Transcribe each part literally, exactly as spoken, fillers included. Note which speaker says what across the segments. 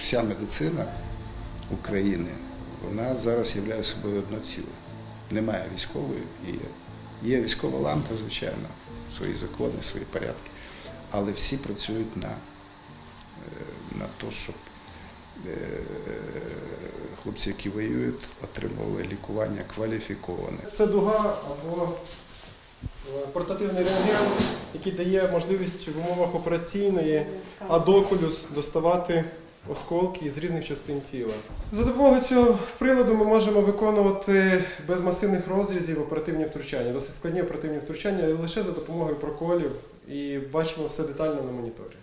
Speaker 1: вся медицина України, вона зараз являє собою одно ціле. Немає військової, є, є військова ланка, звичайно, свої закони, свої порядки, але всі працюють на, на те, щоб хлопці, які воюють, отримували лікування кваліфіковане.
Speaker 2: Це дуга або портативний рентген, який дає можливість в умовах операційної адокулюс доставати осколки із різних частин тіла. За допомогою цього приладу ми можемо виконувати без масивних розрізів оперативні втручання, досить складні оперативні втручання лише за допомогою проколів, і бачимо все детально на моніторі.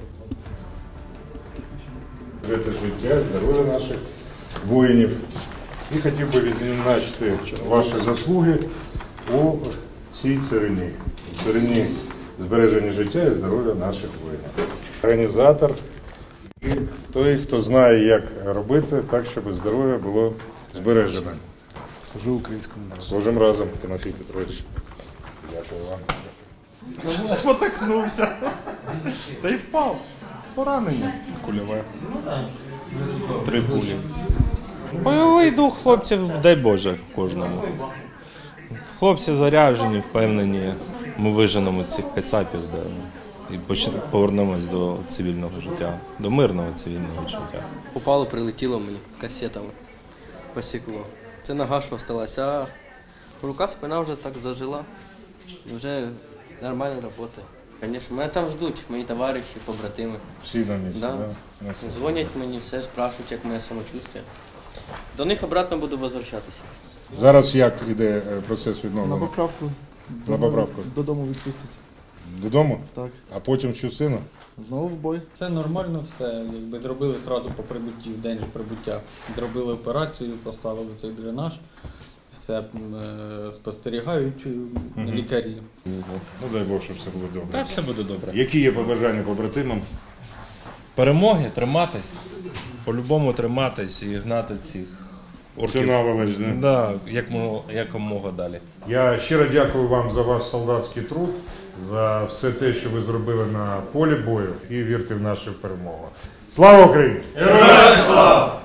Speaker 3: Це життя, здоров'я наших воїнів. І хотів би відзначити ваші заслуги у цій царині, у царині збереження життя і здоров'я наших воїнів. Організатор і той, хто знає, як робити так, щоб здоров'я було збережене.
Speaker 1: Служу українському народу.
Speaker 3: Служимо разом, Тимофій Петрович. Дякую вам.
Speaker 4: Спотикнувся. Та й впав. Поранення кульове. Три пулі. Бойовий дух хлопців, дай Боже, кожному. Хлопці заряджені, впевнені. Ми виженемо цих кацапів, да, і повернемось до цивільного життя, до мирного цивільного життя.
Speaker 5: Упало, прилетіло мені касетами, посікло. Це нога, що осталася, а в руках спина вже так зажила, і вже нормально працює. Звісно, мене там ждуть, мої товариші, побратими.
Speaker 3: Всі на місці,
Speaker 5: да.
Speaker 3: Да?
Speaker 5: Дзвонять мені, все спрашують, як моє самочуття. До них обратно буду возвращатися.
Speaker 3: Зараз як іде процес
Speaker 6: На
Speaker 3: відновлення?
Speaker 6: поправку.
Speaker 3: На поправку.
Speaker 6: Додому відпустять.
Speaker 3: Додому?
Speaker 6: Так.
Speaker 3: А потім що сина?
Speaker 6: Знову в бой.
Speaker 7: Це нормально все. Якби зробили одразу по прибутті, в день прибуття. Зробили операцію, поставили цей дренаж. Все е, спостерігають угу. лікарі.
Speaker 3: Ну дай Бог, щоб все було добре.
Speaker 4: Та все буде добре.
Speaker 3: Які є побажання побратимам?
Speaker 4: Перемоги, триматись. По-любому триматись і гнати цих орків.
Speaker 3: Наволоч, да?
Speaker 4: Да, як, якомога далі.
Speaker 3: Я щиро дякую вам за ваш солдатський труд, за все те, що ви зробили на полі бою, і вірте в нашу перемогу. Слава Україні!
Speaker 4: Героям слава!